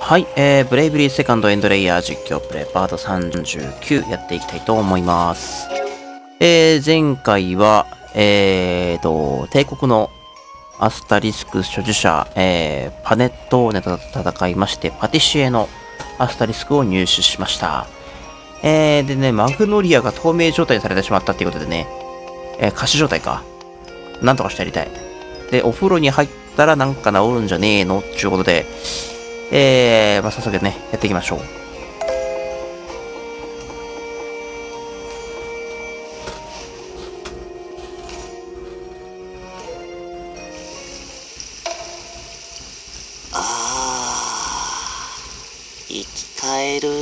はい、ブレイブリーセカンドエンドレイヤー実況プレイパート39やっていきたいと思います。前回は、帝国のアスタリスク所持者、パネットーネと戦いまして、パティシエのアスタリスクを入手しました。でね、マグノリアが透明状態にされてしまったっていうことでね、仮死状態か。なんとかしてやりたい。で、お風呂に入ったらなんか治るんじゃねえのっていうことで、早速ね、やっていきましょう。 生き返る。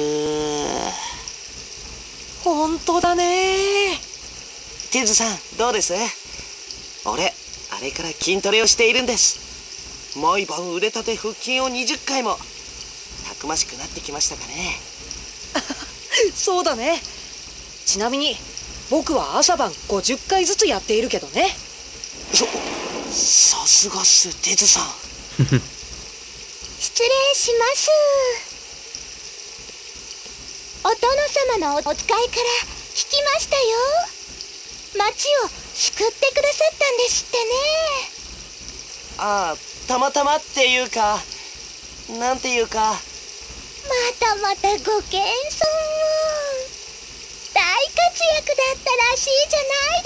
本当だね。ティズさん、どうです？俺、あれから筋トレをしているんです。毎晩腕立て腹筋を20回も。たくましくなってきましたかね。 そうだね。ちなみに僕は朝晩50回ずつやっているけどね。 さすがっす、ティズさん。 失礼します。お殿様のお使いから聞きましたよ。町を救ってくださったんですってね。 ああ、たまたまっていうか、なんていうか。 またまたご謙遜を。大活躍だったらしいじ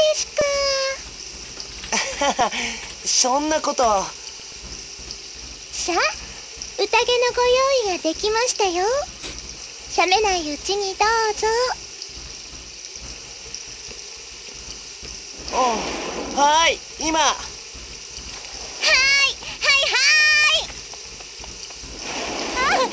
ゃないですか。 そんなこと。 さあ、宴のご用意ができましたよ。冷めないうちにどうぞ。 はい、今。はいあ、いいで。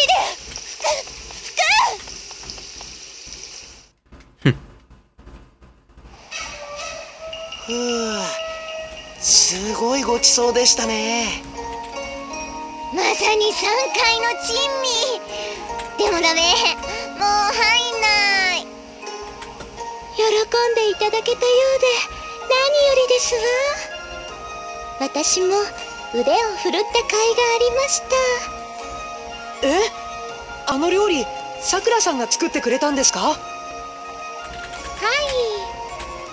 ふう、すごいごちそうでしたね。 まさに3階の珍味。でもダメ、もう入んない。喜んでいただけたようで何よりですわ。私も腕を振るった甲斐がありました。 え？あの料理、さくらさんが作ってくれたんですか？ はい。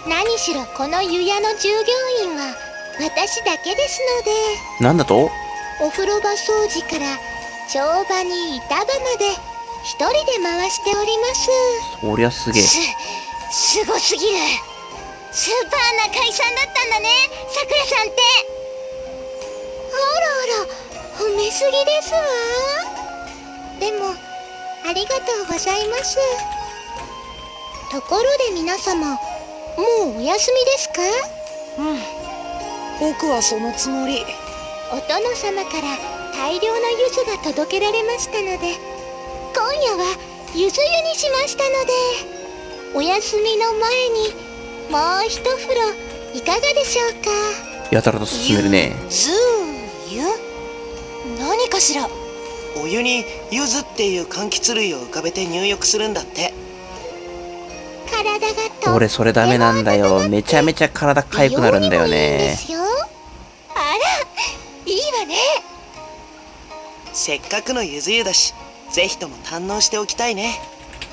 何しろこの湯屋の従業員は私だけですので。 なんだと？ お風呂場掃除から帳場に板場まで一人で回しております。 そりゃすげえ。 すごすぎる。スーパーな会さんだったんだね、さくらさんって。あらあら、褒めすぎですわ。でもありがとうございます。ところで皆様、もうお休みですか？ 僕はそのつもり。 お殿様から大量の柚子が届けられましたので、今夜は柚子湯にしましたので、お休みの前にもう一風呂いかがでしょうか？ やたらと進めるね。 湯？何かしら？ お湯に柚子っていう柑橘類を浮かべて入浴するんだって。 体がと俺それダメなんだよ。めちゃめちゃ体かゆくなるんだよね。 あら、いいわね。 せっかくの柚子湯だし、ぜひとも堪能しておきたいね。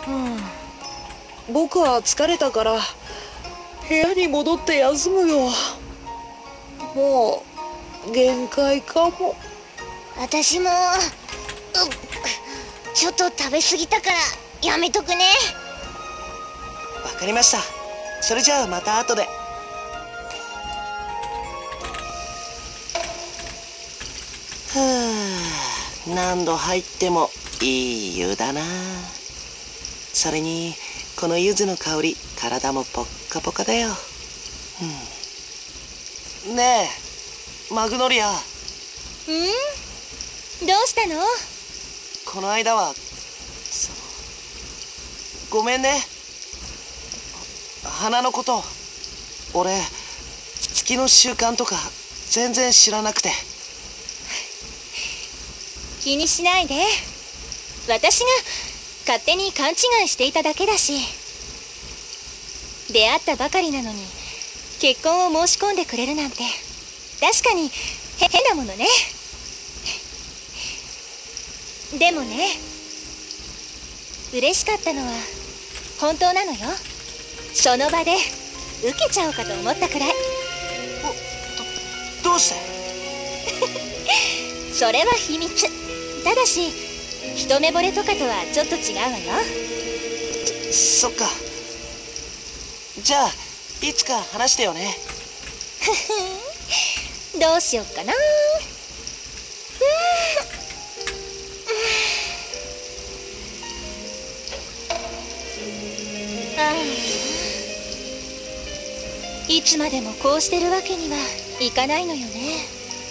僕は疲れたから部屋に戻って休むよ。もう限界かも。 私もちょっと食べ過ぎたからやめとくね。 わかりました。それじゃあまた後で。ふぅ、何度入ってもいい湯だな。それにこの柚子の香り、体もポッカポカだよ。ねえ、マグノリア。 どうしたの？ この間はごめんね。花のこと、俺月の習慣とか全然知らなくて。 気にしないで。私が勝手に勘違いしていただけだし。出会ったばかりなのに結婚を申し込んでくれるなんて確かに変なものね。 でもね、嬉しかったのは本当なのよ。その場で受けちゃおうかと思ったくらい。 どうして？ それは秘密。ただし一目惚れとかとはちょっと違うわよ。 そっか。じゃあいつか話してよね。 どうしよっかな。いつまでもこうしてるわけにはいかないのよね。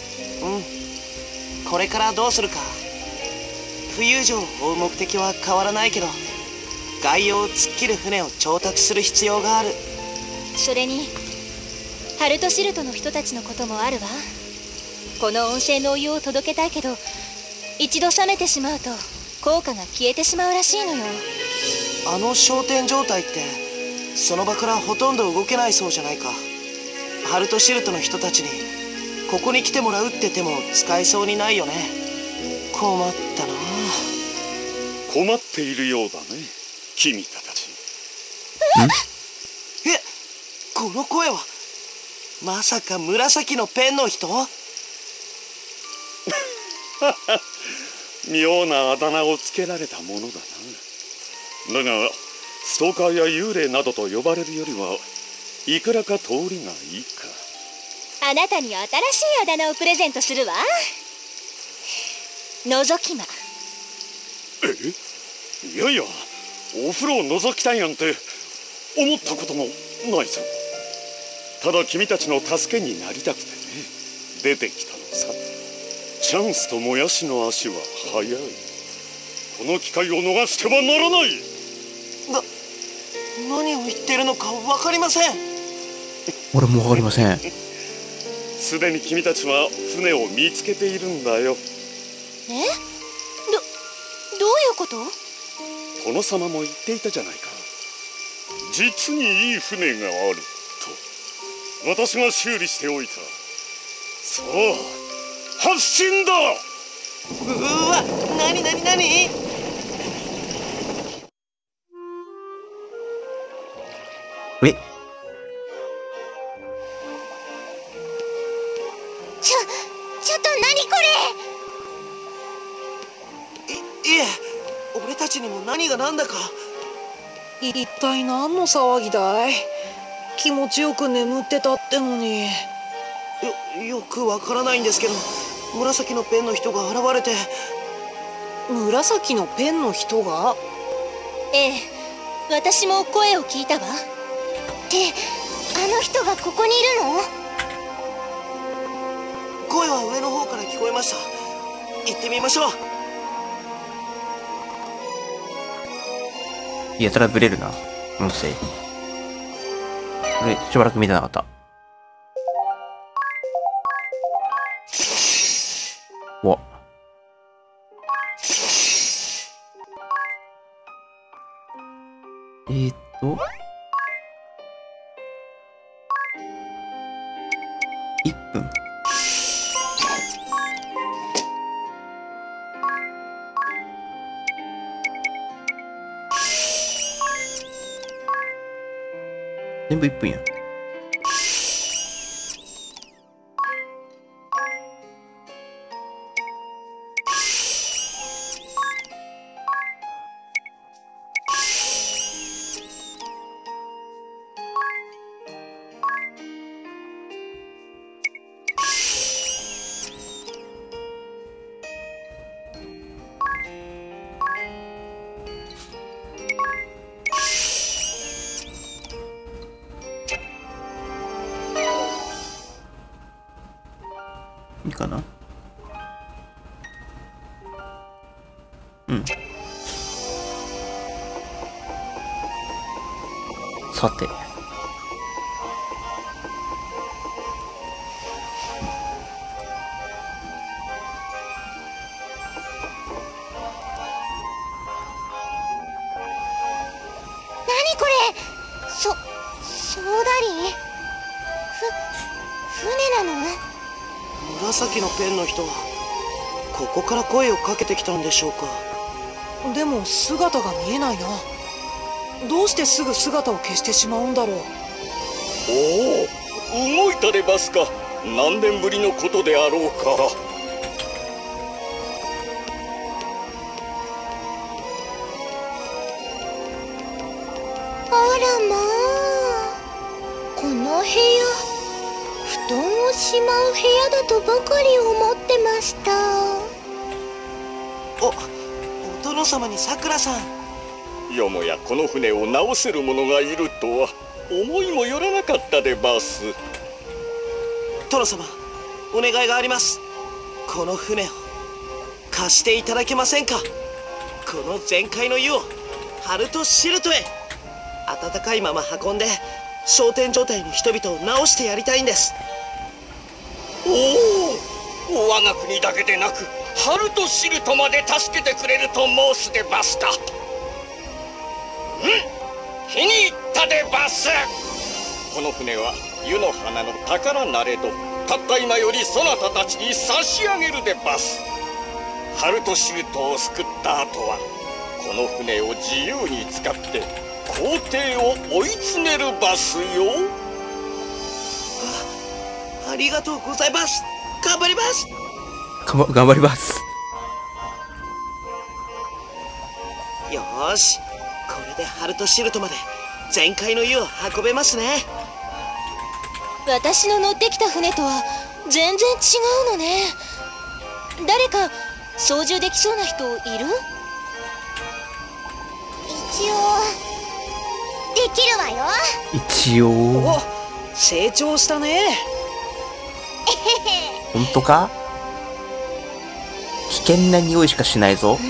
これからどうするか。浮遊城を追う目的は変わらないけど、外洋を突っ切る船を調達する必要がある。 それにハルトシルトの人たちのこともあるわ。この温泉のお湯を届けたいけど、一度冷めてしまうと効果が消えてしまうらしいのよ。 あの昇天状態ってその場からほとんど動けないそうじゃないか。ハルトシルトの人たちにここに来てもらうって言っても使えそうにないよね。困ったな。 困っているようだね、君たち。 え、この声はまさか紫のペンの人？ 妙なあだ名をつけられたものだな。だがストーカーや幽霊などと呼ばれるよりはいくらか通りがいいか。 あなたに新しいあだ名をプレゼントするわ。覗き魔。 いやいや、お風呂を覗きたいなんて思ったこともないぞ。ただ君たちの助けになりたくてね、出てきたのさ。チャンスともやしの足は速い。この機会を逃してはならない。 何を言ってるのか分かりません。 俺もわかりません。 すでに君たちは船を見つけているんだよ。 どういうこと？ 殿様も言っていたじゃないか。実にいい船があると。私が修理しておいた。さあ発進だ。 うわ、何？ え、 ちょっと何これ。 いえ、俺たちにも何が何だか。 一体何の騒ぎだい？気持ちよく眠ってたってのに。 よくわからないんですけど、紫のペンの人が現れて。 紫のペンの人が？ ええ、私も声を聞いたわ。ってあの人がここにいるの？ 声は上の方から聞こえました。行ってみましょう。 やたらブレるな、音声。これ、しばらく見てなかった。わ。1分。全部1分やん。いいかな。うん。さて。 何これ？ソーダリー？船なの？ 紫のペンの人はここから声をかけてきたんでしょうか。 でも姿が見えないな。どうしてすぐ姿を消してしまうんだろう。 おお、動いたでバスか。何年ぶりのことであろうか。 あらまあ、この部屋、布団をしまう部屋だとばかり思ってました。 お殿様にさくらさん。 よもやこの船を直せる者がいるとは思いもよらなかったでバス。 殿様、お願いがあります。この船を貸していただけませんか。この全開の湯をハルトシルトへ温かいまま運んで昇天状態の人々を治してやりたいんです。 おお、我が国だけでなくハルトシルトまで助けてくれると申すでバスか。気に入ったでバス。この船は湯の花の宝なれど、たった今よりそなたたちに差し上げるでバス。ハルトシルトを救った後はこの船を自由に使って皇帝を追い詰めるバスよ。 ありがとうございます。頑張ります。 頑張ります。 よーし、これでハルトシルトまで全開の湯を運べますね。 私の乗ってきた船とは全然違うのね。誰か操縦できそうな人いる？一応できるわよ。 一応。 お、成長したね。 本当か？危険な匂いしかしないぞ。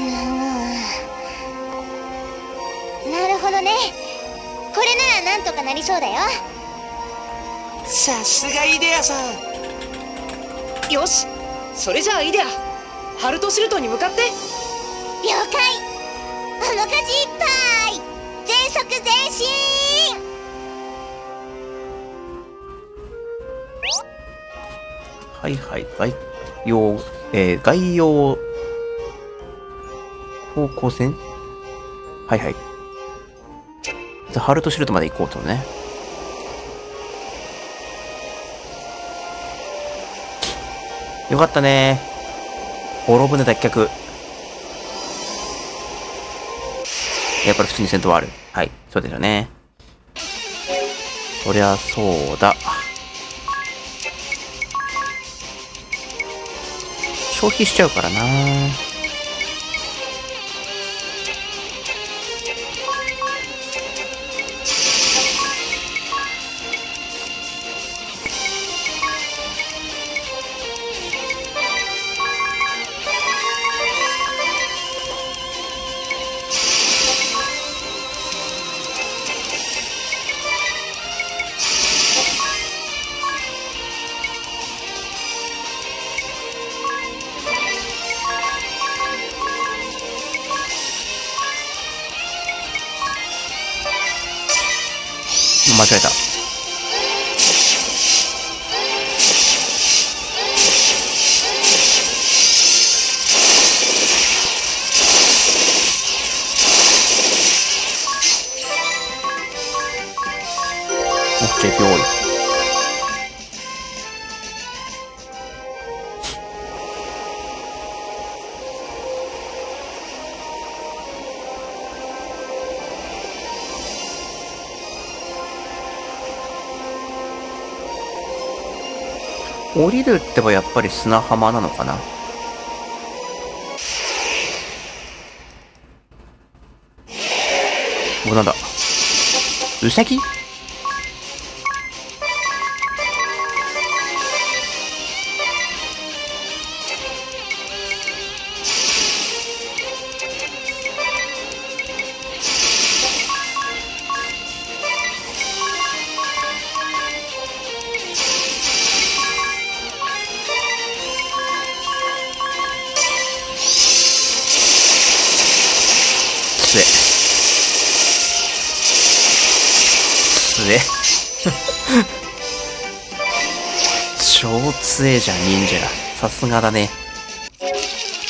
なるほどね。これならなんとかなりそうだよ。 さすがイデアさん。 よし、それじゃあイデア、ハルトシルトに向かって。 了解。面かじいっぱい、全速前進。 はいはい、外洋方向線。はいはい。じゃあハルトシルトまで行こうとね。よかったね。ボ船脱却。やっぱり普通に戦闘はある。はい、そうですよね。そりゃそうだ。消費しちゃうからな。間違えた。OK、秒位。降りるってばやっぱり砂浜なのかな。お、なんだ。ウサギ？超強えじゃん、忍者が。さすがだね。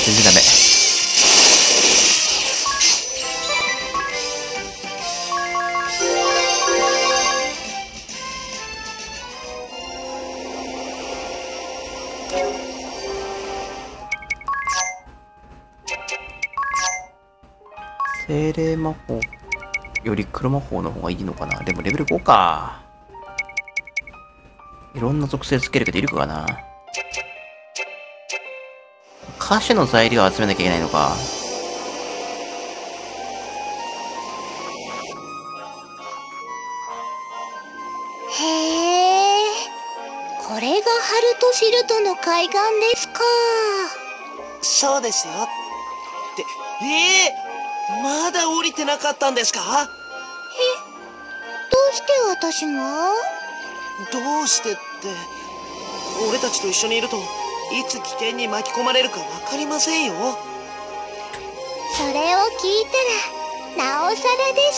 全然ダメ。精霊魔法より黒魔法の方がいいのかな。でもレベル5か。いろんな属性つけるけどいるかな。歌詞の材料を集めなきゃいけないのか。 へえ、これがハルトシルトの海岸ですか。 そうですよ。ってまだ降りてなかったんですか？ どうして私が？ どうしてって、俺たちと一緒にいるといつ危険に巻き込まれるか分かりませんよ。 それを聞いたらなおさらです。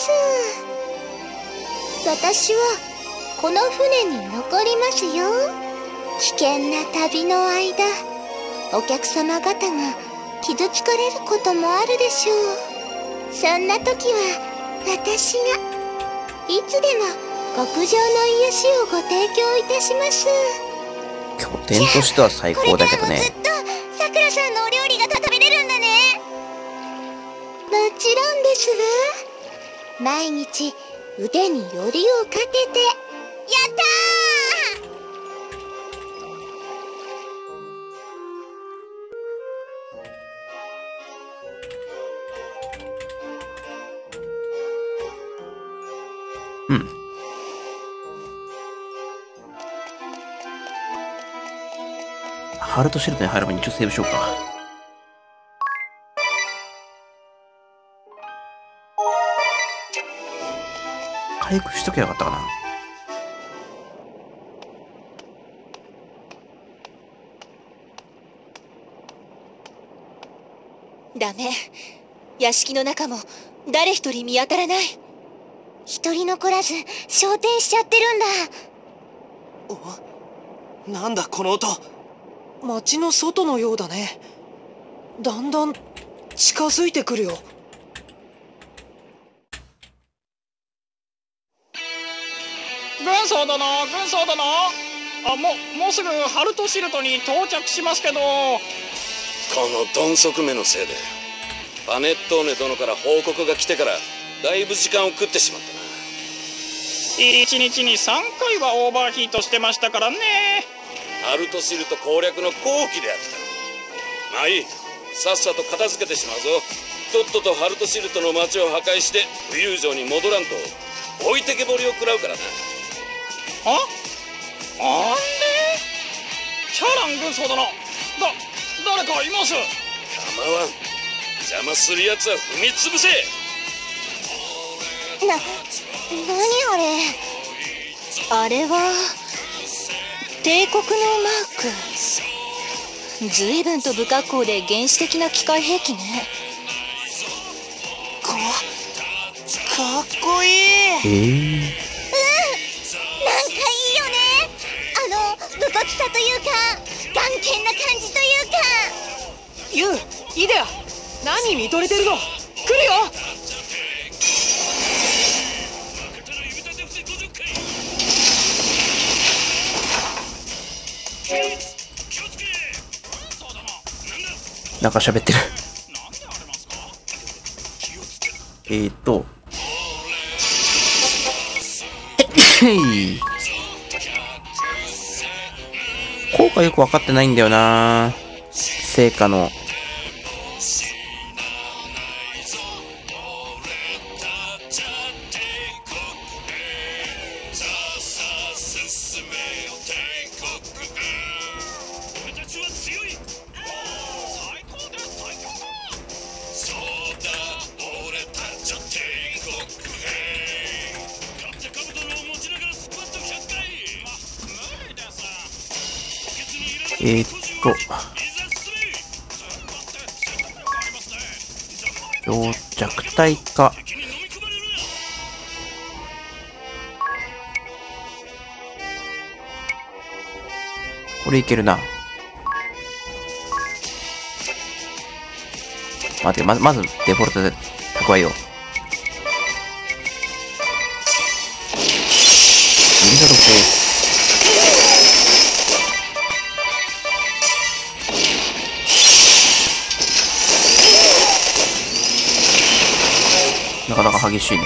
私はこの船に残りますよ。危険な旅の間、お客様方が傷つかれることもあるでしょう。そんな時は私がいつでも極上の癒しをご提供いたします。 拠点としては最高だけどね。 これからもずっとさくらさんのお料理が食べれるんだね。もちろんですわ。毎日腕によりをかけて。やったー！ うん。ハルトシェルトに入る前に一応セーブしようか。回復しときゃよかったかな。 ダメ。屋敷の中も誰一人見当たらない。 一人残らず昇天しちゃってるんだ。 なんだこの音。 町の外のようだね。だんだん近づいてくるよ。 軍曹殿、軍曹殿、もうすぐハルトシルトに到着しますけど。 この鈍足目のせいでパネットーネ殿から報告が来てからだいぶ時間を食ってしまったな。 1日に3回はオーバーヒートしてましたからね。 ハルトシルト攻略の好機であった。まあいい、さっさと片付けてしまうぞ。とっととハルトシルトの町を破壊して武勇城に戻らんと置いてけぼりを食らうからな。 あれキャラン軍曹殿、誰かいます？ 構わん。邪魔するやつは踏み潰せ。 何あれ。 あれは帝国のマーク。随分と不格好で原始的な機械兵器ね。 かっこいい。 なんかいいよね。武骨さというか頑健な感じというか。 イデア、何見とれてるの。来るよ。 なんか喋ってる。効果よくわかってないんだよな。成果の。弱体化。これいけるな。 待って、まずデフォルトで蓄えよう。銀座特性。なかなか激しいね。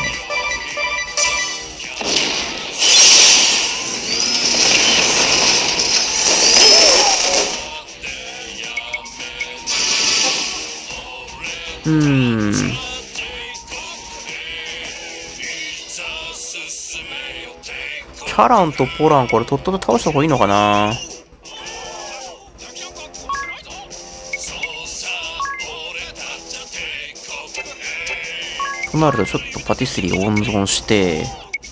チャランとポラン、これとっとと倒した方がいいのかな。となるとちょっとパティスリーを温存して、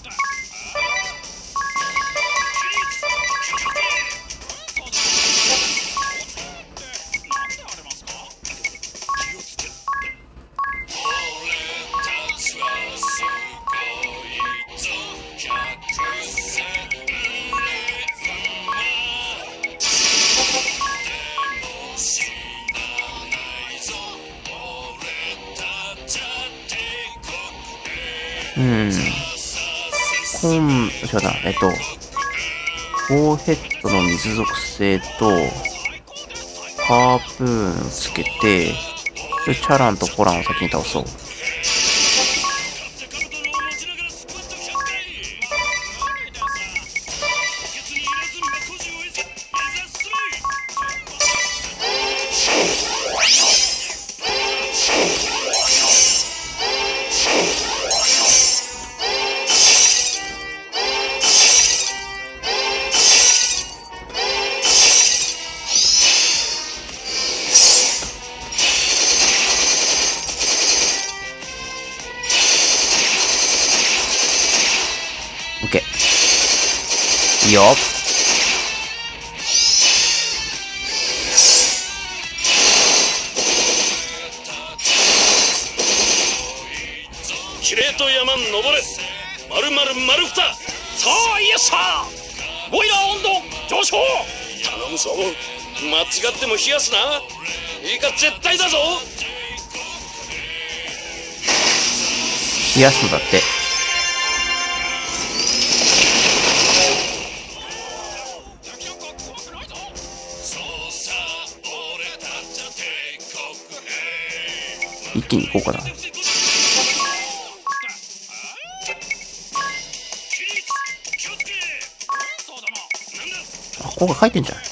違うな、ゴーヘッドの水属性と、ハープーンつけて、チャランとポランを先に倒そう。いいよ。 キレート山登れ。丸々丸太。さあイエスサー。ボイラー温度上昇。頼むぞ。間違っても冷やすな。いいか絶対だぞ。 冷やすのだって。一気に行こうかな。あ、ここが書いてんじゃん。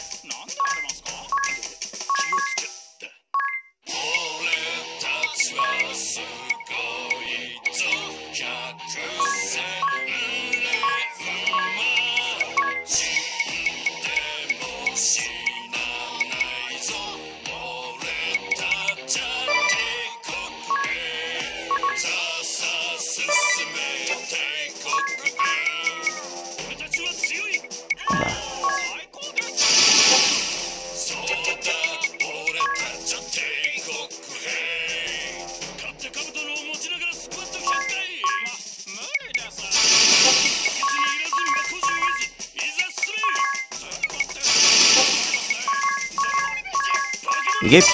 いけ。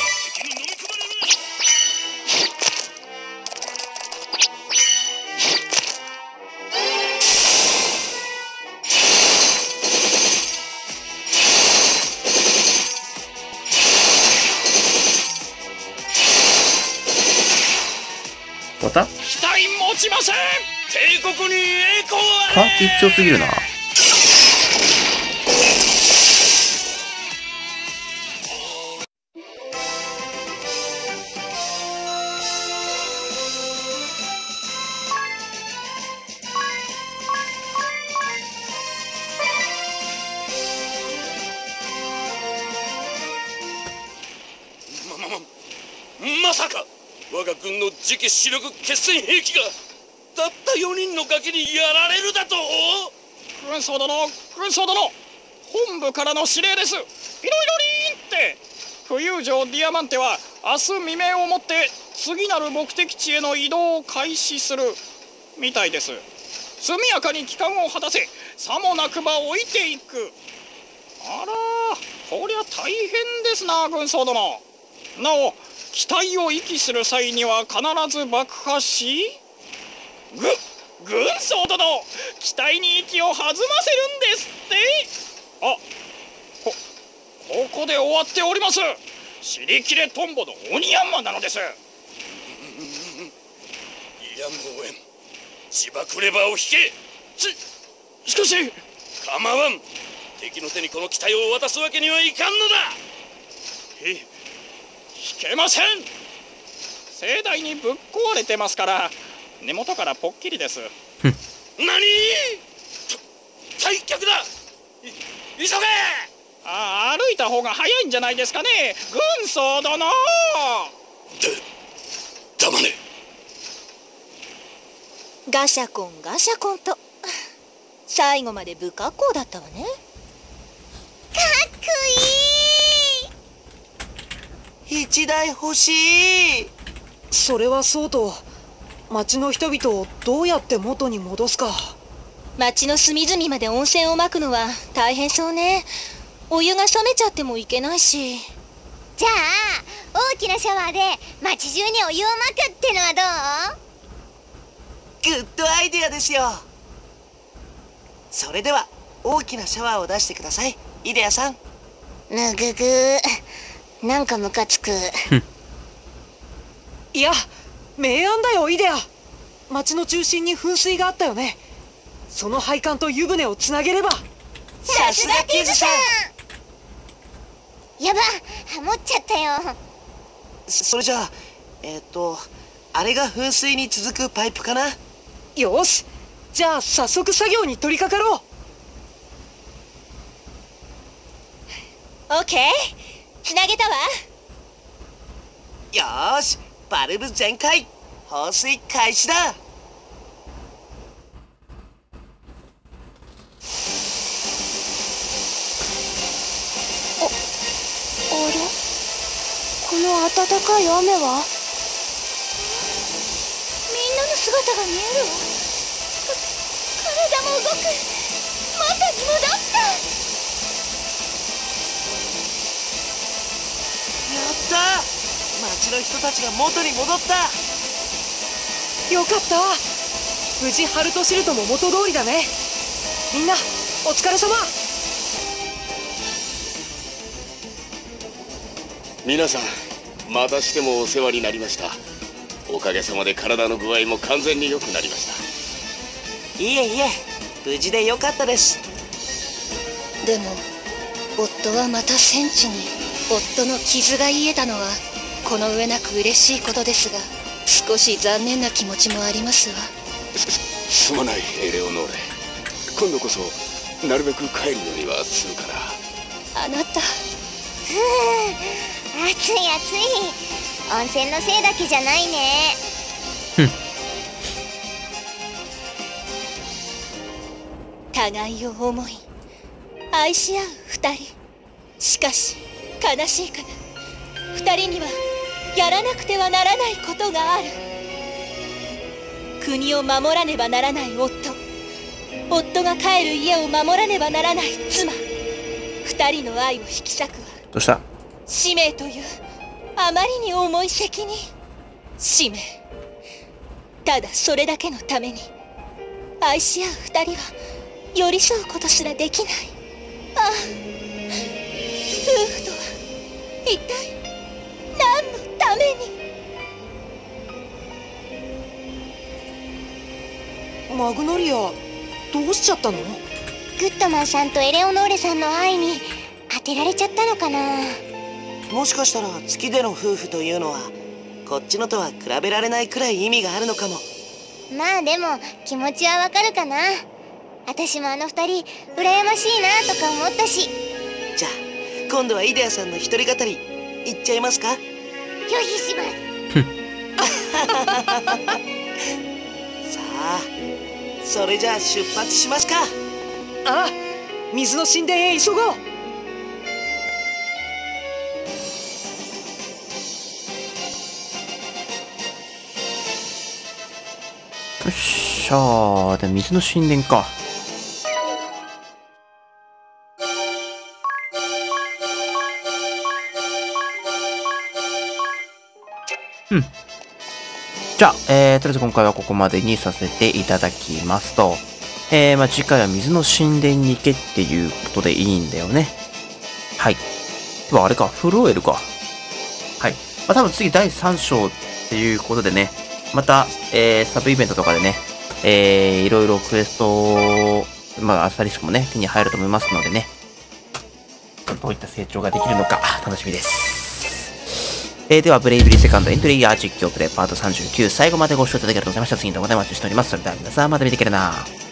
また？ 期待持ちません。 帝国に栄光あれ。 パーティー強すぎるな。 まさか我が軍の次期主力決戦兵器がたった4人のガキにやられるだと。 軍曹殿、軍曹殿、本部からの指令です。いろいろりーんって浮遊城ディアマンテは明日未明をもって次なる目的地への移動を開始するみたいです。速やかに帰還を果たせ。さもなくば置いていく。あら、こりゃ大変ですな、軍曹殿。なお機体を遺棄する際には必ず爆破し、軍曹殿、機体に息を弾ませるんですって。ここで終わっております。尻切れトンボの鬼ヤンマなのです。 やむをえん。自爆レバーを引け。 しかし構わん。敵の手にこの機体を渡すわけにはいかんのだ。 引けません。盛大にぶっ壊れてますから、根元からポッキリです。 何？退却だ。急げ。 歩いた方が早いんじゃないですかね、軍曹殿。 黙れ。 ガシャコンガシャコンと最後まで不格好だったわね。 かっこいい。 一台欲しい。 それはそうと、町の人々をどうやって元に戻すか。 町の隅々まで温泉をまくのは大変そうね。お湯が冷めちゃってもいけないし。 じゃあ大きなシャワーで町中にお湯をまくってのはどう？ グッドアイデアですよ。それでは大きなシャワーを出してください、イデアさん。 むぐぐー、なんかムカつく。 いや、明暗だよイデア。町の中心に噴水があったよね。その配管と湯船をつなげれば。 さすがティズさん。やば、ハモっちゃったよ。 それじゃああれが噴水に続くパイプかな。 よし、じゃあ早速作業に取り掛かろう。 オッケー、つなげたわ。 よーし、バルブ全開、放水開始だ。 あれ、この暖かい雨は。みんなの姿が見えるわ。体も動く。元に戻った。 やった、町の人たちが元に戻った。 よかった、無事ハルトシルトも元通りだね。みんなお疲れ様。 皆さん、またしてもお世話になりました。おかげさまで体の具合も完全に良くなりました。 いえいえ、無事でよかったです。 でも夫はまた戦地に。夫の傷が癒えたのはこの上なく嬉しいことですが、少し残念な気持ちもありますわ。 すまないエレオノーレ。今度こそなるべく帰るようにはするから。 あなた。 暑い暑い。温泉のせいだけじゃないね。 互いを思い愛し合う二人。しかし悲しいかな、二人にはやらなくてはならないことがある。国を守らねばならない夫が帰る家を守らねばならない妻。二人の愛を引き裂くはどうした？ 使命というあまりに重い責任。使命。ただそれだけのために愛し合う二人は寄り添うことすらできない。ああ、夫婦とは一体何のために。 マグノリア、どうしちゃったの？ グッドマンさんとエレオノーレさんの愛に当てられちゃったのかな。 もしかしたら月での夫婦というのはこっちのとは比べられないくらい意味があるのかも。 まあでも気持ちはわかるかな。私もあの二人羨ましいなとか思ったし。 じゃあ今度はイデアさんの一人語り言っちゃいますか？ 拒否します。 さあ、それじゃあ出発しますか。 ああ、水の神殿へ急ごう。 よっしゃー。で、水の神殿か。 じゃあ、とりあえず今回はここまでにさせていただきますと、次回は水の神殿に行けっていうことでいいんだよね。はい。ではあれか、フルオエルか。はい。多分次第3章っていうことでね、また、サブイベントとかでね、いろいろクエスト、アサリスクもね、手に入ると思いますのでね、どういった成長ができるのか、楽しみです。では、ブレイブリーセカンドエントリーアー実況プレイパート39、最後までご視聴いただきありがとうございました。次の動画でお待ちしております。それでは皆さん、また見てくれな。